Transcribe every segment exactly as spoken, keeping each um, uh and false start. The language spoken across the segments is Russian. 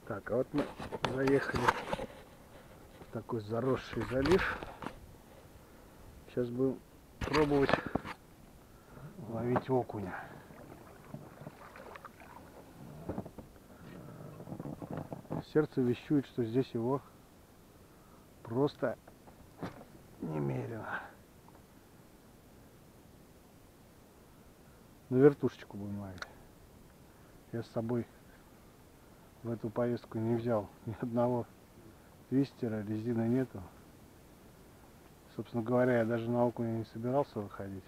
Так, а вот мы заехали в такой заросший залив. Сейчас будем пробовать ловить окуня. Сердце вещует, что здесь его просто немерено. На вертушечку будем ловить. Я с собой в эту поездку не взял ни одного твистера, резины нету. Собственно говоря, я даже на окуня не собирался выходить.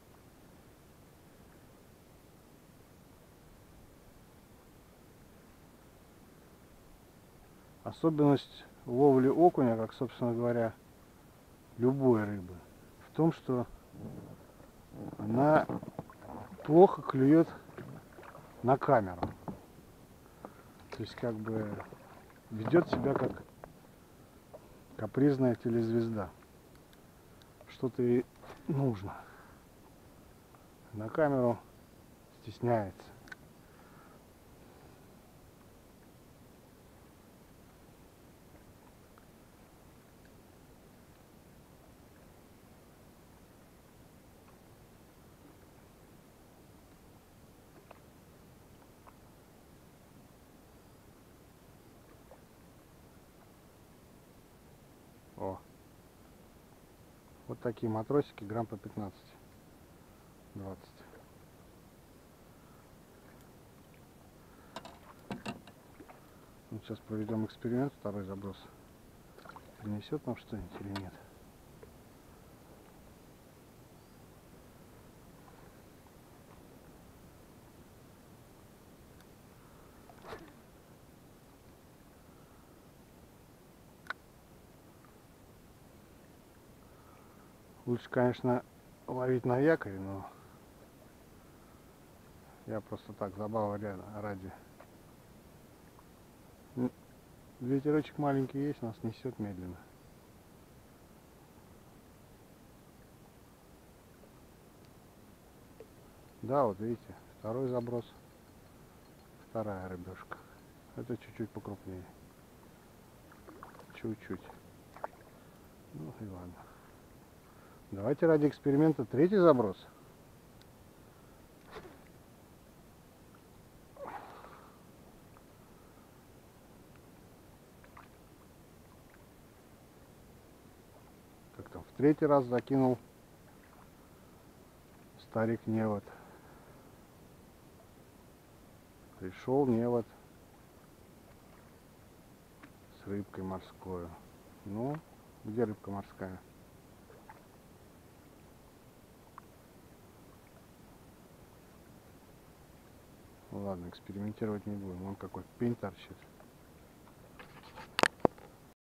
Особенность ловли окуня, как, собственно говоря, любой рыбы, в том, что она плохо клюет на камеру. То есть как бы ведет себя как капризная телезвезда. Что-то ей нужно. На камеру стесняется. О, вот такие матросики, грамм по пятнадцать двадцать. Вот сейчас проведем эксперимент, второй заброс. Принесет нам что-нибудь или нет? Лучше, конечно, ловить на якоре, но я просто так, забава ради. Ветерочек маленький есть, нас несет медленно. Да, вот видите, второй заброс, вторая рыбешка. Это чуть-чуть покрупнее. Чуть-чуть. Ну и ладно. Давайте ради эксперимента третий заброс. Как там, в третий раз закинул старик невод. Пришел невод с рыбкой морской. Ну, где рыбка морская? Ладно, экспериментировать не будем. Вон какой пень торчит.